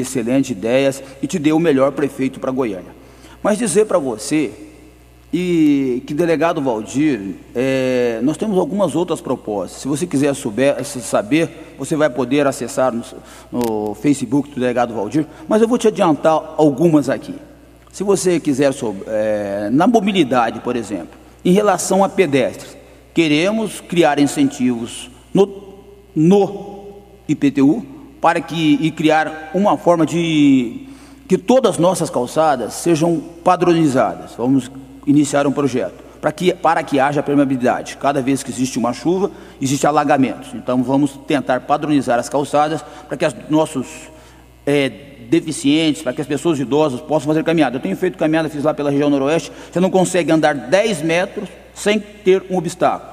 excelentes ideias e te dê o melhor prefeito para Goiânia. Mas dizer para você e que, delegado Valdir, nós temos algumas outras propostas. Se você quiser saber, você vai poder acessar no Facebook do delegado Valdir, mas eu vou te adiantar algumas aqui. Se você quiser, na mobilidade, por exemplo, em relação a pedestres, queremos criar incentivos no IPTU e criar uma forma de que todas as nossas calçadas sejam padronizadas. Vamos iniciar um projeto para que haja permeabilidade. Cada vez que existe uma chuva, existe alagamentos. Então, vamos tentar padronizar as calçadas para que os nossos deficientes, para que as pessoas idosas possam fazer caminhada. Eu tenho feito caminhada, fiz lá pela região noroeste, você não consegue andar 10 metros sem ter um obstáculo.